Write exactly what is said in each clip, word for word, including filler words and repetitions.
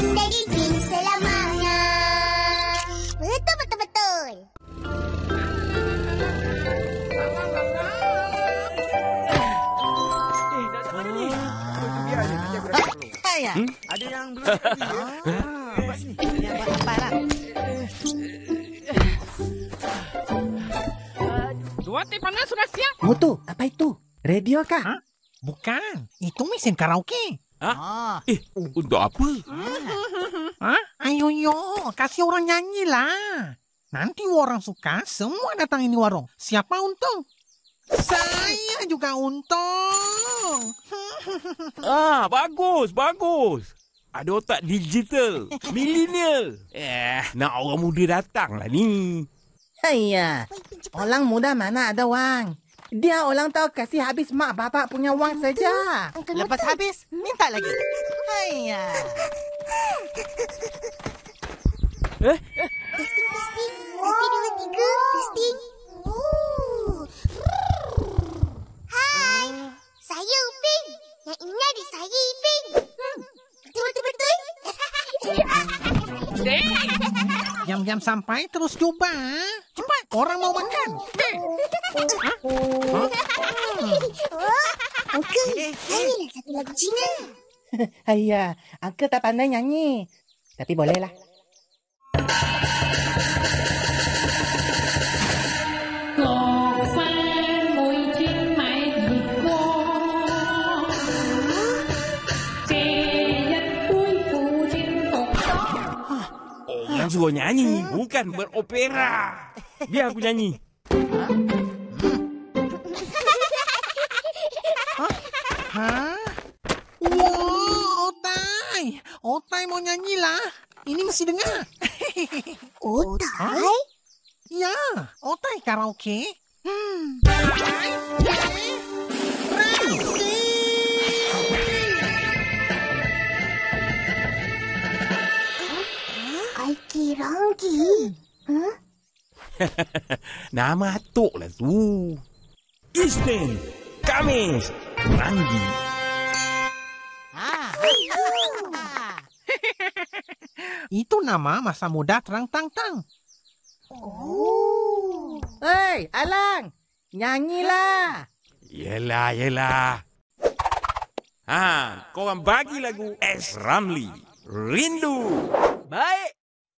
Dari Pink selamanya. Betul, betul, betul. Eh, dah tak mana ni? Biar je, biar aku dulu. Ayah. Hmm? Ada yang belum lagi ya? Ah, buat sini. Yang buat apa lah? Dua teh panas sudah siap. Mutu, apa itu? Radio kah? Hah? Bukan, itu mesin karaoke. Oh. Eh, untuk apa? Hah? Ayo yo, kasih orang nyanyi lah. Nanti orang suka, semua datang ini warung. Siapa untung? Saya juga untung. Ah, bagus, bagus. Ada otak digital, milenial. Eh, nak orang muda datang lah ni. Ayah. Orang muda mana ada wang? Dia orang tahu kasih habis mak bapak punya wang saja. Lepas habis, minta lagi. Ayah. Eh, Testing, testing. Satu, dua, tiga. Testing. Oh. Hai. Saya Upin. Yang ini adik saya Ipin. Hmm. Betul, betul, betul. Jam-jam sampai terus coba. Cepat, orang mau makan. Oh, Uncle, nyanyilah satu lagu Cina. Ayah, Uncle tak pandai nyanyi. Tapi bolehlah. orang suruh nyanyi, bukan beropera. Biar aku nyanyi. Hah? Wow, Otai. Otai mau nyanyi lah. Ini mesti dengar. Otai? Ya, Otai karaoke. Hmm. Aiki Ranggi? Huh? Nama atuk lah tu. Isnin, Kamis, Ranggi. Ah. Itu nama masa muda Terang Tang Tang. Oh. Hei, Alang. Nyanyilah. Yelah, yelah. Ha, korang bagi lagu S. Ramli. Rindu. Baik.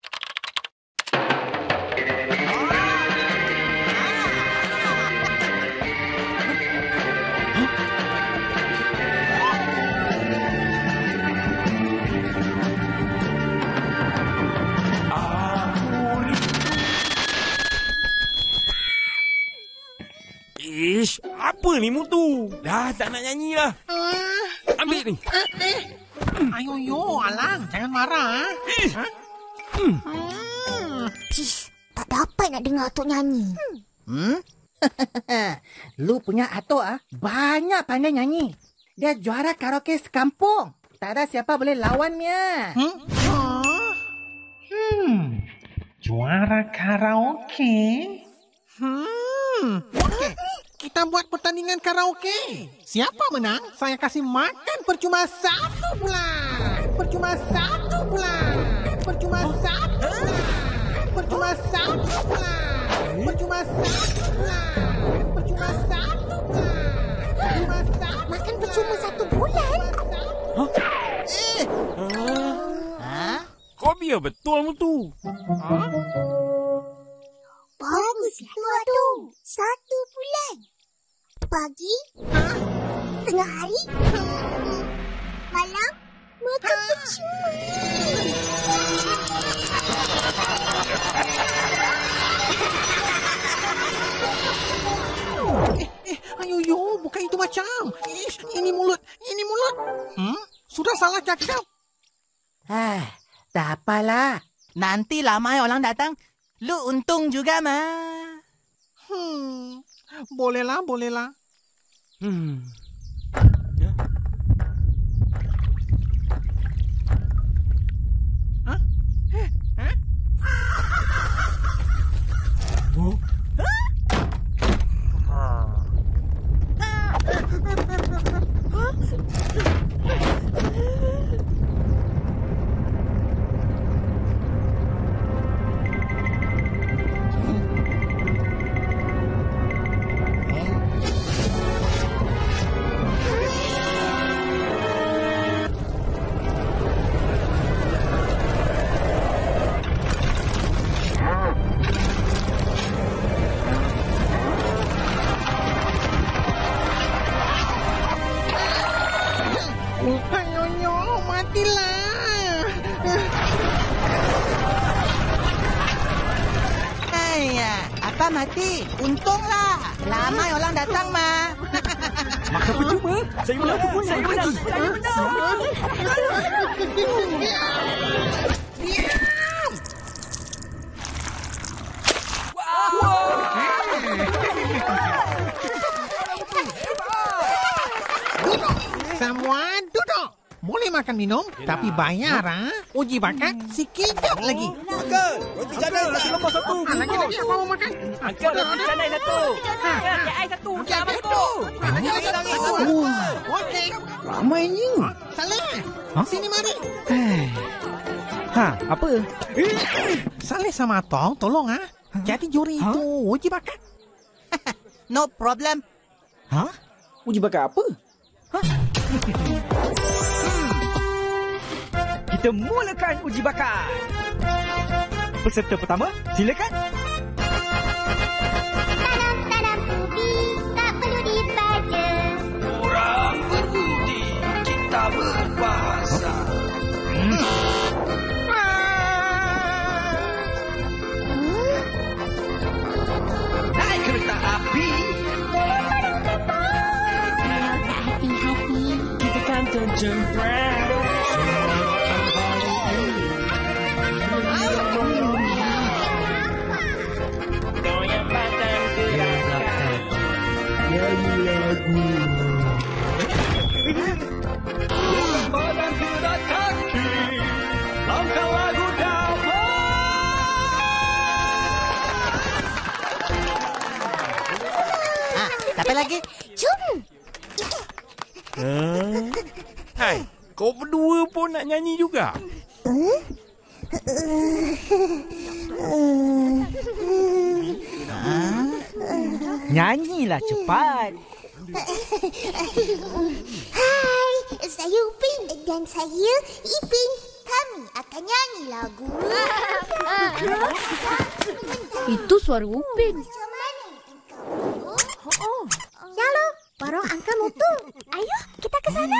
Ish, apa ni Mutu? Dah tak nak nyanyi lah. Ambil ni. Ayo, yo, Alang. Jangan marah. Eh. Ha? Hmm. Hmm. Cis, tak dapat nak dengar Atuk nyanyi. Hmm? Lu punya atuk ah, banyak pandai nyanyi. Dia juara karaoke sekampung. Tak ada siapa boleh lawannya. Hmm? Huh? Hmm. Juara karaoke? Hmm. Okey. Kita buat pertandingan karaoke. Siapa menang, saya kasih makan percuma satu bulan. Percuma satu bulan. Percuma satu bulan. Percuma satu bulan. Percuma satu bulan. Percuma satu bulan. Percuma satu. Makan percuma satu bulan? Huh? Eh. Ha? Kau biar betul Mutu. Huh? Bagus itu Atuk. Satu bulan. Pagi, tengah hari, malam, makan percuma. Eh, eh, ayo, yo, bukan itu macam. Ish, ini mulut, ini mulut. Hmm? Sudah salah cakap. Ah, tak apalah. Nanti lamai orang datang, lu untung juga, mah. Hmm, bolehlah, bolehlah. Hmm. Ya. Hah? Eh, eh? Oh. Ayya, apa mati? Untunglah. Lama orang datang, Ma. Maka percuma. Saya menang. Saya menang. Saya menang. Semua duduk. Boleh makan minum, tapi bayar, ha? Uji bakat sekejap lagi. Uncle, roti canai nasi lemak satu. Ah, lagi-lagi apa mau makan? Uncle, roti canai satu. Ya, ai satu. Jangan masuk. Lagi-lagi satu. Okey. Ramainya. Saleh, sini mari. Ha, apa? Saleh sama Tong, tolong, ha? Jadi juri itu uji bakat. No problem. Ha? Uji bakat apa? Kita mulakan uji bakat. Peserta pertama, silakan. Tanam-tanam ubi tak perlu dibaca. Orang berbudi, kita berbahasa. Naik kereta api. Kalau tak hati-hati, Kita kan terjemput. Goyang badan gerakan. Nyanyi lagu. Badan gerak kaki. Langkah lagu dapat. Ah, siapa lagi? jom. Hai, kau berdua pun nak nyanyi juga? Nyanyilah cepat. Hai, saya Upin dan saya Ipin. Kami akan nyanyi lagu. Itu suara Upin. Macam mana engkau? Oh. Ya lo, barang angka motor. Ayo, kita ke sana.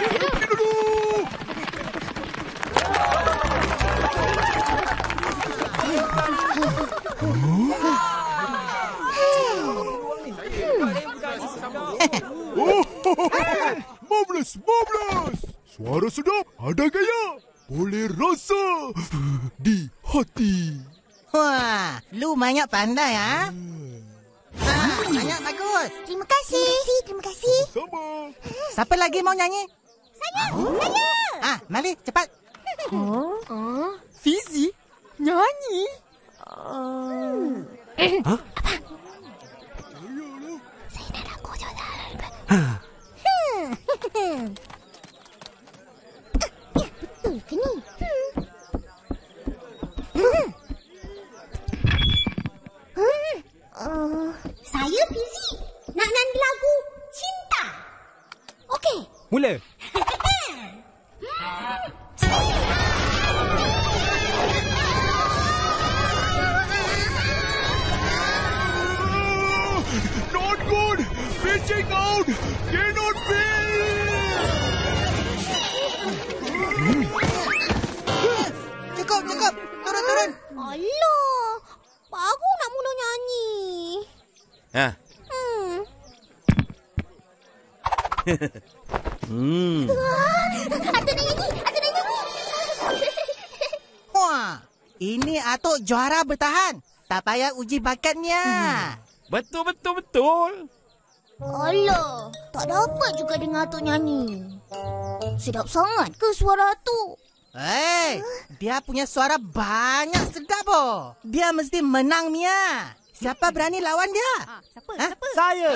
Marvelous, marvelous. Suara sedap, ada gaya. Boleh rasa di hati. Wah, lu banyak pandai, ha? Ah, banyak bagus. Terima kasih. Terima kasih. Sama. Siapa lagi mau nyanyi? Saya, saya. Ah, mari cepat. Fizi? Nyanyi? Saya nak lagu juga. Betul ke ni? Uh, saya Fizi. Nak nyanyi lagu Cinta. Okey. Mula. Not good. Pitching out. Cannot be. Cukup, cukup. Turun, turun. Alah. Baru nak mula nyanyi. Ha. Hmm. Hmm. Atuk nak nyanyi. Atuk nak nyanyi. Wah, ini Atuk juara bertahan. Tak payah uji bakatnya. Betul, betul, betul. Alah, tak dapat juga dengar Atuk nyanyi. Sedap sangat ke suara Atuk? Hei, dia punya suara banyak sedap oh. Dia mesti menang, Mia. Siapa berani lawan dia? Ah, siapa? Ha? Siapa? Saya.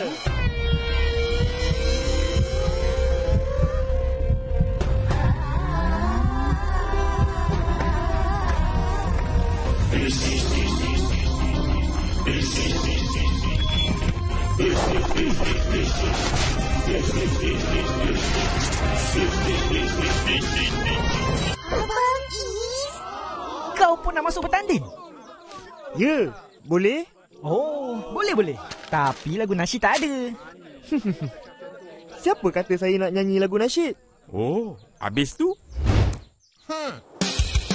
Abang Is. Kau pun nak masuk bertanding? Ya, boleh? Oh, boleh-boleh. Tapi lagu nasyid tak ada. Siapa kata saya nak nyanyi lagu nasyid? Oh, habis tu? Hmm.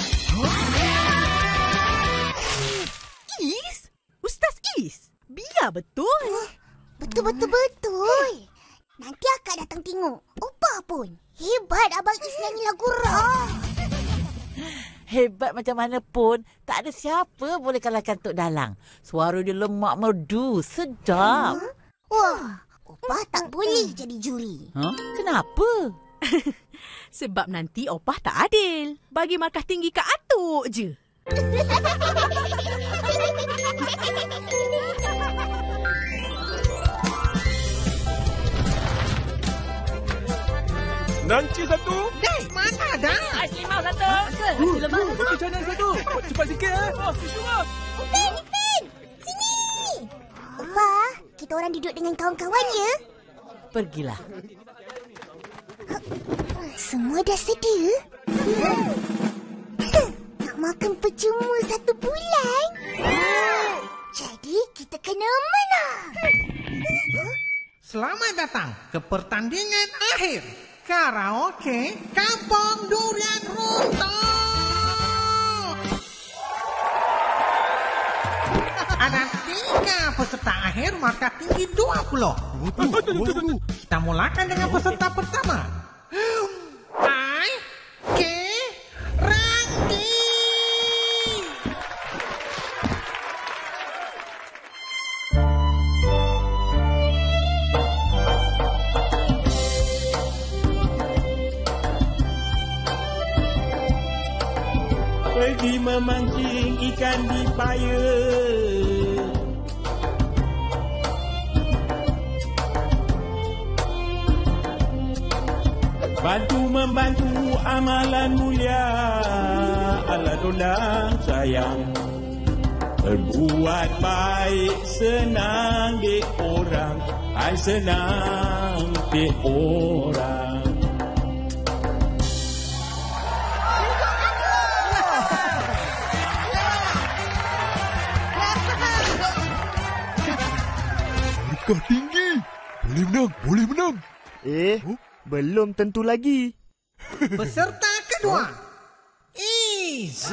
Iyalah, betul. Betul-betul-betul. Nanti akak datang tengok. Opah pun. Hebat Abang Is nyanyi lagu rock. Hebat macam mana pun, tak ada siapa boleh kalahkan Tok Dalang. Suara dia lemak merdu, sedap. Huh? Wah, Opah tak boleh jadi juri. Huh? Kenapa? Sebab nanti Opah tak adil. Bagi markah tinggi kat Atuk je. Nanci satu. Dek, mana dah? Ais limau satu. Uh, lemah satu. Macam satu. Cepat sikit eh. Oh, semua. Upin, Upin. Sini. Opah, kita orang duduk dengan kawan-kawan ya. Pergilah. Semua dah sedia? Nak makan percuma satu bulan? Jadi kita kena menang. Selamat datang ke pertandingan akhir karaoke Kampung Durian Runtuh. Ada tiga peserta akhir markah tinggi dua puluh. Kita mulakan dengan peserta pertama. I K Randy. Pergi memancing ikan di payung. Bantu membantu amalan mulia, ala tolong sayang. Berbuat baik senang di orang, ai senang di orang. Markah tinggi. Boleh menang, boleh menang. Eh, huh? Belum tentu lagi. Peserta kedua. Is.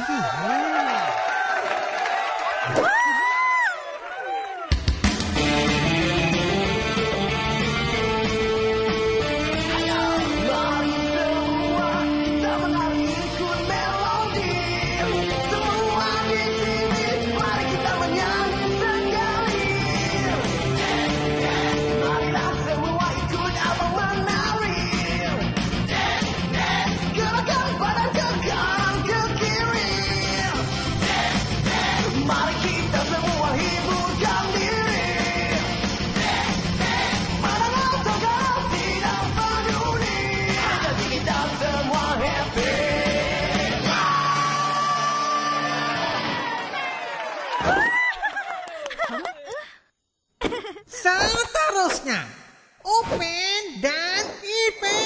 Seterusnya, Upin dan Ipin.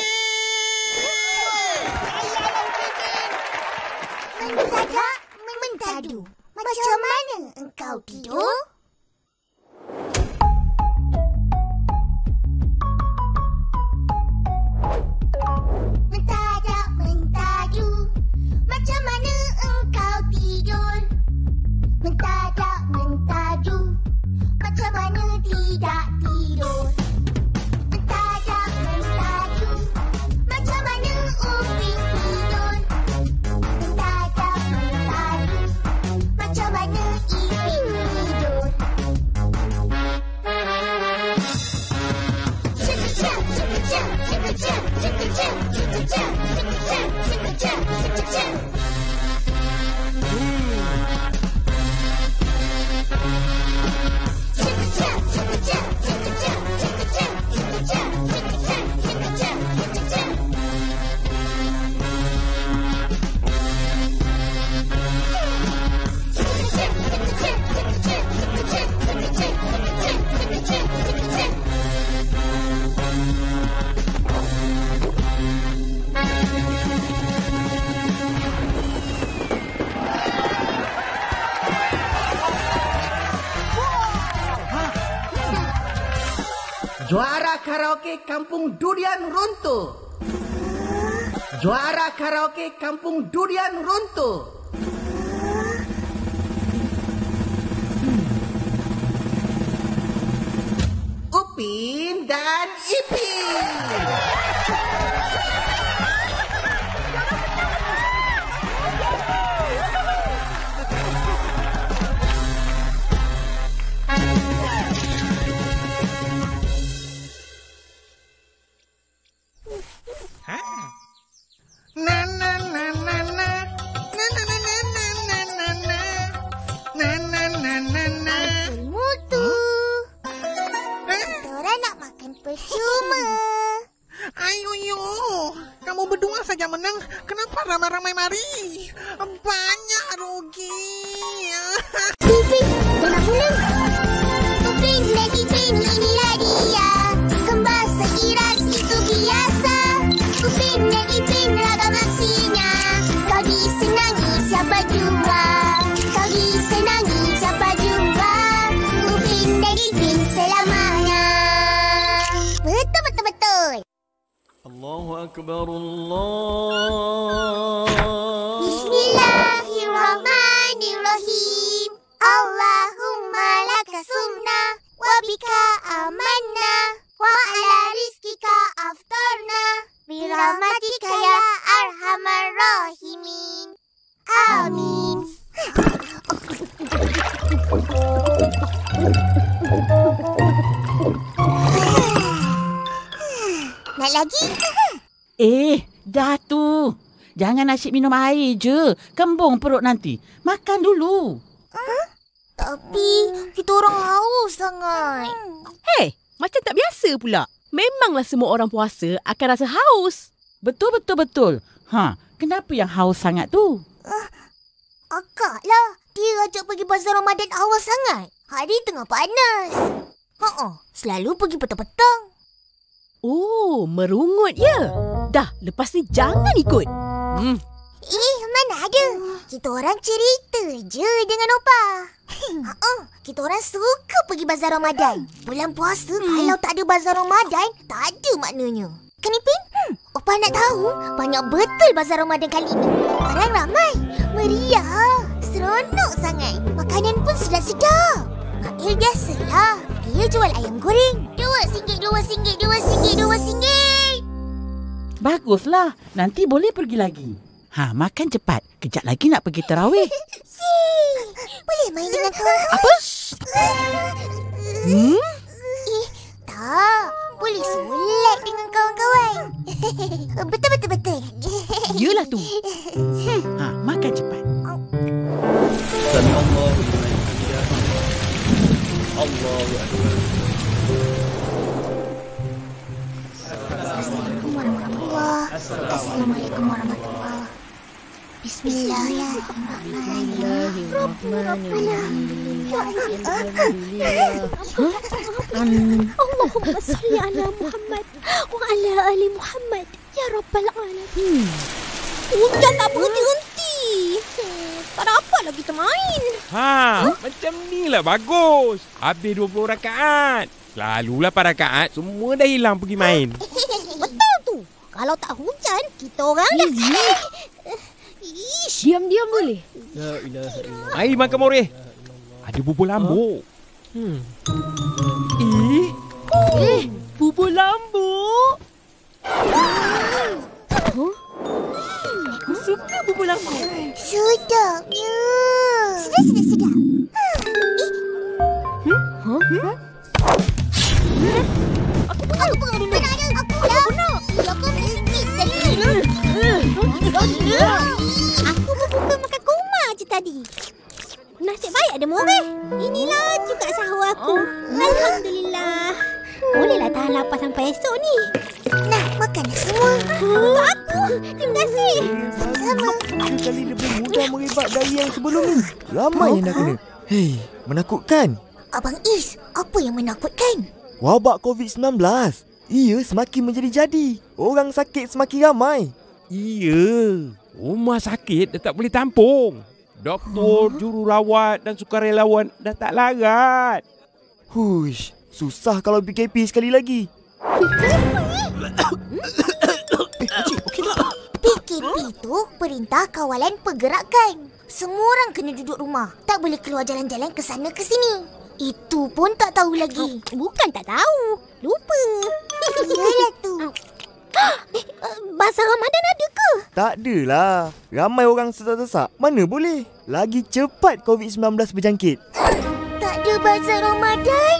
Mendadak, mentadu. Macam mana engkau tidur? Mendadak, mentadu. Macam mana engkau tidur? Mendadak, mentadu. Macam mana tidak tidur? Mendadak, mentadu. Macam mana Upin tidur? Mendadak, mentadu. Macam mana Ipin tidur? Cik-cik, cik-cik, cik-cik, cik-cik, cik-cik, cik-cik, cik-cik, cik-cik. Juara karaoke Kampung Durian Runtuh. Juara karaoke Kampung Durian Runtuh. Upin dan Ipin. Na na na na na na na na na na na na na na na na na na. Mutu. Diorang nak makan percuma. Ayo yo, kamu berdua saja menang. Kenapa ramai-ramai mari? Banyak rugi. Upin, dah mula. Upin dan Ipin, inilah dia. Kembar seiras itu biasa. Upin dan Ipin ragam aksinya. Kau disenangi siapa jua. Kau disenangi siapa jua. Upin dan Ipin selamanya. Betul, betul, betul. Allahu Akbar Allah. Bismillahirrahmanirrahim. Allahumma laka sumna wa bika amanna wa ala rizkika aftarna bi rahmatika ya arhamar rahimin. Amin. Nak lagi? Eh, dah tu. Jangan asyik minum air je. Kembung perut nanti. Makan dulu. Huh? Tapi kita orang haus sangat. Hei, macam tak biasa pula. Memanglah semua orang puasa akan rasa haus. Betul, betul, betul. Ha, kenapa yang haus sangat tu? Uh, akak lah. Dia ajak pergi bazar Ramadan awal sangat. Hari tengah panas. Ha-ha, selalu pergi petang-petang. Oh, merungut ya. Dah, lepas ni jangan ikut. Hmm. Eh, mana ada. Kita orang cerita je dengan Opah. uh, kita orang suka pergi bazar Ramadan. Bulan puasa hmm. kalau tak ada bazar Ramadan, tak ada maknanya. Kan Ipin? Hmm. Opah nak tahu, banyak betul bazar Ramadan kali ini. Orang ramai, meriah, seronok sangat. Makanan pun sedap-sedap. Makil biasalah. Dia jual ayam goreng. Dua singgit, dua singgit, dua singgit, dua singgit. Baguslah. Nanti boleh pergi lagi. Ha, makan cepat. Kejap lagi nak pergi tarawih. Boleh main dengan kawan-kawan? Apa? Hmm? Eh, tak. Boleh solat dengan kawan-kawan. Betul-betul-betul. Yelah tu. Ha, makan cepat. Sallallahu Allahu Akbar. Assalamualaikum warahmatullahi wabarakatuh. Assalamualaikum warahmatullahi wabarakatuh. Bismillahirrahmanirrahim. Allahumma salli ala Muhammad wa ala ali Muhammad ya rabbal alamin. Hujan tak berhenti-henti. Tak ada apa lagi kita main. Ha, huh? Macam ni lah bagus. Habis dua puluh rakaat. Selalulah pada rakaat semua dah hilang pergi main. Betul tu. Kalau tak hujan, kita orang dah... Ish, diam-diam boleh. La ilaha illallah. Mari makan moreh. Ada bubur lambuk. Hmm. Eh, eh, bubur lambuk. Huh? Aku suka bubur lambuk. Sedapnya. Sedap, sedap, sedap. Eh. Hmm? Huh? Hmm? Aku pun aku pun dulu. Aku pula. Aku sikit sekali. Aku pun makan kurma je tadi. Nasib baik ada moreh. Inilah juga sahur aku. Alhamdulillah. Bolehlah tahan lapar sampai esok ni. Nah, makan semua. Aku. Terima kasih. Sama-sama. Tiga kali lebih mudah meribat dari yang sebelum ni. Ramai yang nak kena. Hei, menakutkan. Abang Is, apa yang menakutkan? Wabak covid sembilan belas. Ia semakin menjadi-jadi. Orang sakit semakin ramai. Iya. Rumah sakit dah tak boleh tampung. Doktor, huh? jururawat dan sukarelawan dah tak larat. Hush, susah kalau P K P sekali lagi. P K P itu Perintah Kawalan Pergerakan. Semua orang kena duduk rumah. Tak boleh keluar jalan-jalan ke sana ke sini. Itu pun tak tahu lagi. Bukan tak tahu. Lupa. Yalah tu. Bazar Ramadan ada ke? Tak adalah. Ramai orang sesak-sesak. Mana boleh? Lagi cepat covid sembilan belas berjangkit. Tak ada bazar Ramadan.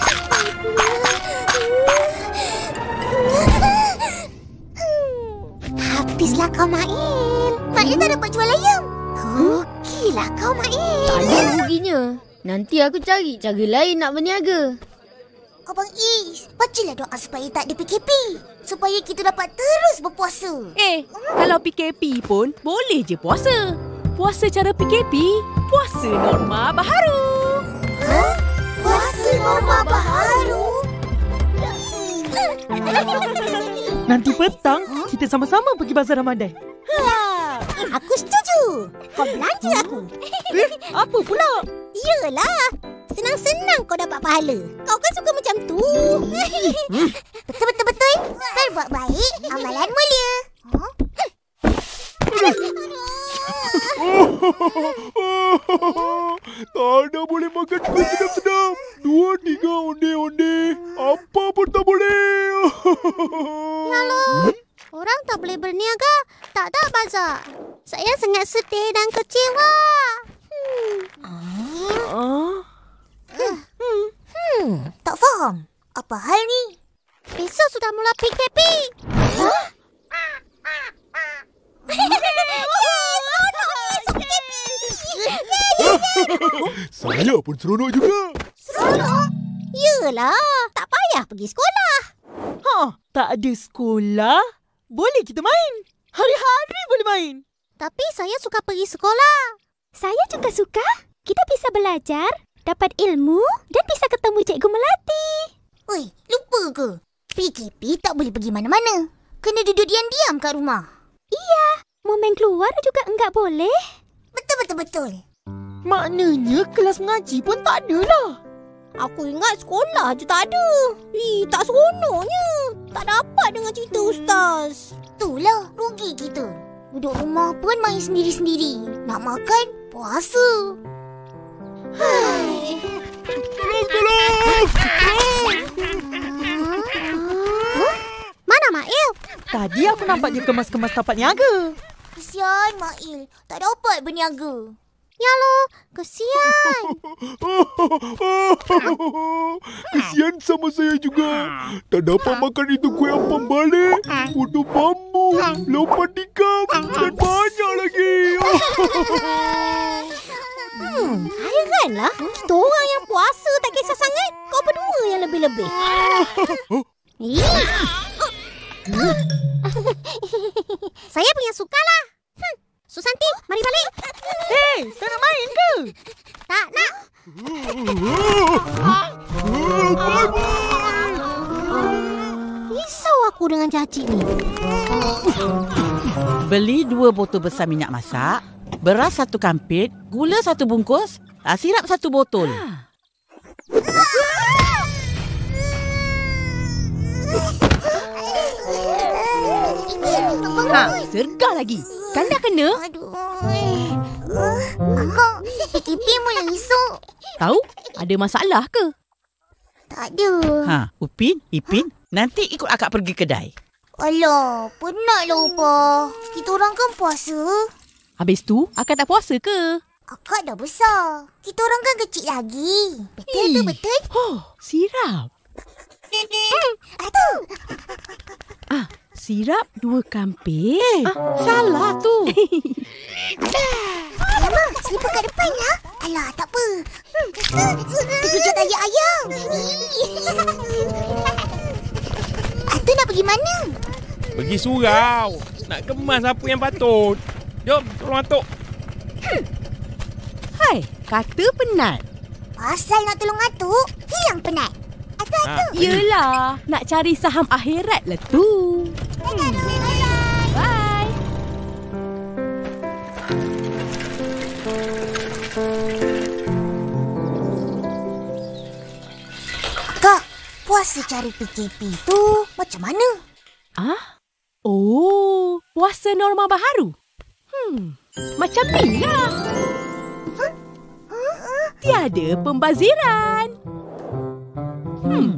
Habislah kau, Mail. Mail tak dapat jual ayam. Rugilah kau, Mail. Tak ada ruginya. Nanti aku cari cara lain nak berniaga. Abang Is, bacalah doa supaya tak ada P K P. Supaya kita dapat terus berpuasa. Eh, kalau P K P pun boleh je puasa. Puasa cara P K P, puasa norma baharu. Ha? Puasa norma baharu? Nanti petang, kita sama-sama pergi bazar Ramadan. Ha, aku setuju. Kau belanja aku. Eh, apa pula? Iyalah. Senang-senang kau dapat pahala. Kau kan suka macam tu. Betul-betul-betul. Berbuat baik, amalan mulia. Huh? Tak ada boleh makan kuih sedap-sedap. Dua, tiga onde-onde. Apa pun tak boleh. Lalu, orang tak boleh berniaga. Tak ada bazar. Saya sangat sedih dan kecewa. Hmm. Oh. Hmm. hmm. Tak faham. Apa hal ni? Besok sudah mula P K P. Hah? Saya pun seronok juga. Seronok? Yelah, tak payah pergi sekolah. Ha, tak ada sekolah. Boleh kita main. Hari-hari boleh main. Tapi saya suka pergi sekolah. Saya juga suka. Kita bisa belajar, dapat ilmu dan bisa ketemu Cikgu Melati. Oi, lupa ke? P K P tak boleh pergi mana-mana. Kena duduk diam-diam kat rumah. Iya, mau main keluar juga enggak boleh. Betul-betul-betul. Maknanya kelas mengaji pun tak ada lah. Aku ingat sekolah je tak ada. Ih, tak seronoknya. Tak dapat dengar cerita Ustaz. Itulah rugi kita. Duduk rumah pun main sendiri-sendiri. Nak makan, puasa. Hai. Tolong! Mana Mail? Tadi aku nampak dia kemas-kemas tapak niaga. Kesian Mail. Tak dapat berniaga. Ya lo, kesian. Kesian sama saya juga. Tak dapat makan itu kuih apam balik, putu bambu, lompat tikam dan banyak lagi. Hmm, hairanlah. Kita orang yang puasa tak kisah sangat. Kau berdua yang lebih-lebih. Saya punya sukalah. Hmm. Susanti, mari balik. Hei, kau nak main ke? Tak nak. Risau aku dengan cacik ni. Beli dua botol besar minyak masak, beras satu kampit, gula satu bungkus, sirap satu botol. Ha, sergah lagi. Kan dah kena? Aduh. Akak, P K P mula esok. Tahu? Ada masalah ke? Tak ada. Ha, Upin, Ipin, nanti ikut akak pergi kedai. Alah, penatlah Upah. Kita orang kan puasa. Habis tu, akak tak puasa ke? Akak dah besar. Kita orang kan kecil lagi. Betul tu, betul? Oh, sirap. Hmm, itu. Ah, sirap dua kampit. Ah, salah tu. Alamak, selipar kat depan lah. Alah, tak apa. Terkejut ayam ayam. Atuk nak pergi mana? Pergi surau. Nak kemas apa yang patut. Jom, tolong Atuk. Hmm. Hai, kata penat. Pasal nak tolong Atuk, hilang penat. Atuk, Ha. Atuk. Yelah, nak cari saham akhirat lah tu. Hmm. Bye. Kak, puasa cari P K P tu macam mana? Ah? Oh, puasa norma baharu. Hmm, macam ni lah. Huh? Huh? tiada pembaziran. Hmm.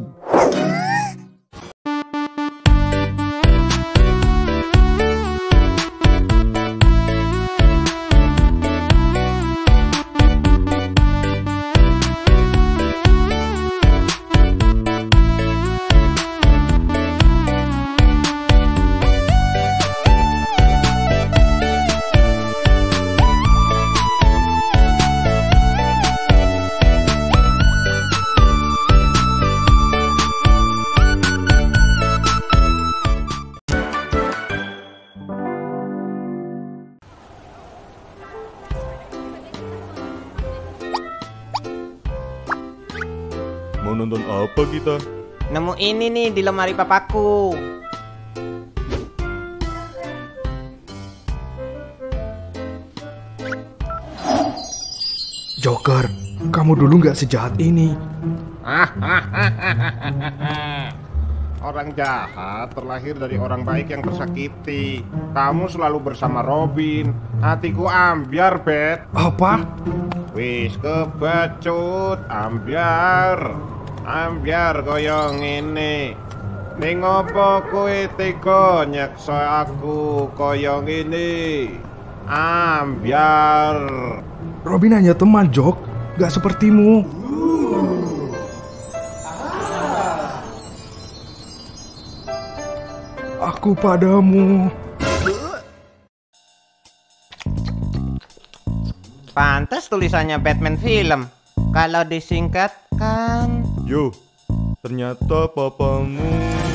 Mau nonton apa kita? Nemu ini nih di lemari papaku. Joker, kamu dulu nggak sejahat ini. Orang jahat terlahir dari orang baik yang tersakiti. Kamu selalu bersama Robin. Hatiku ambiar, Bet. Apa? Wis kebacut, ambiar. Ambiar koyo ngene. Ning opo kowe tega nyeksa aku koyo ngene? Ambiar. Robin hanya teman, Jok. Gak sepertimu. Aku padamu. Pantes tulisannya Batman film. Kalau disingkatkan... Yo, ternyata papamu...